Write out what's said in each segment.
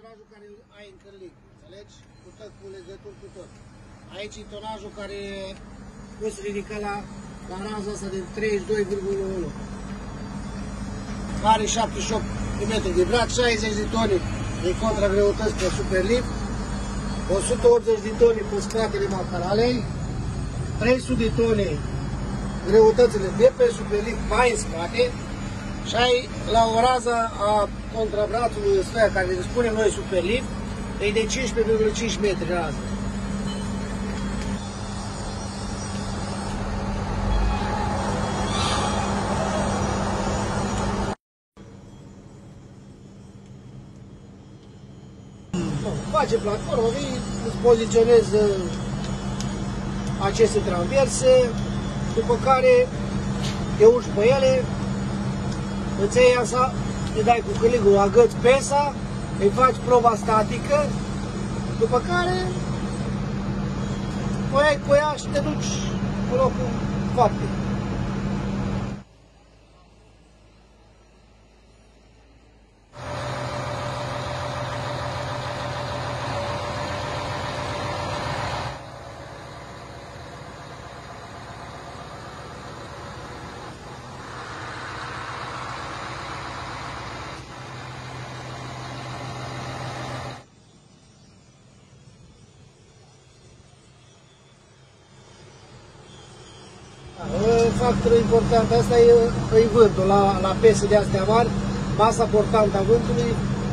tonajul care ai în cârlig, înțelegi? Cu tot, cu legături, cu tot. Aici e tonajul care poți ridica la raza asta de 32,1. Are 78 de metri de braț, 60 de tone de contragreutăți pe superlift, 180 de tone pe spatele macaralei, 300 de tone greutățile de pe superlift mai în spate și ai la o rază a contrabrațului ăsta care le spunem noi superlift, e de 15,5 metri rază. Face platformă, îți poziționez aceste traverse, după care te urci pe ele, îți iei asta, îi dai cu cârligul, agăți pesa, îi faci proba statică, după care o iei cu ea și te duci în locul faptei. Factorul important, asta e vântul, la pese de astea mari, masa portantă a vântului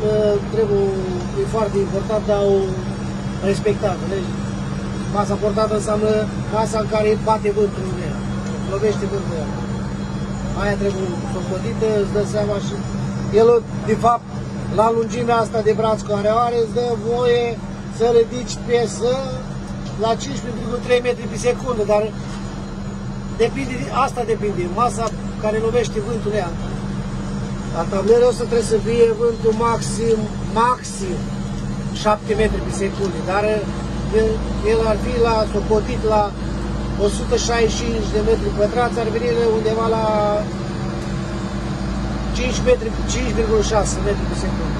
e foarte important, dar o respectată. Masa portantă înseamnă masa în care bate vântul în ea, lovește vântul în ea. Aia trebuie socotită, îți dă seama și el, de fapt, la lungimea asta de braț care are, îți dă voie să ridici pesă la 15,3 metri pe secundă, dar depinde, asta depinde, masa care lovește vântul ea. La tablerul ăsta trebuie să fie vântul maxim 7 metri pe secundă, dar el ar fi socotit la 165 de metri pătrați, ar veni undeva la 5,6 metri pe secundă.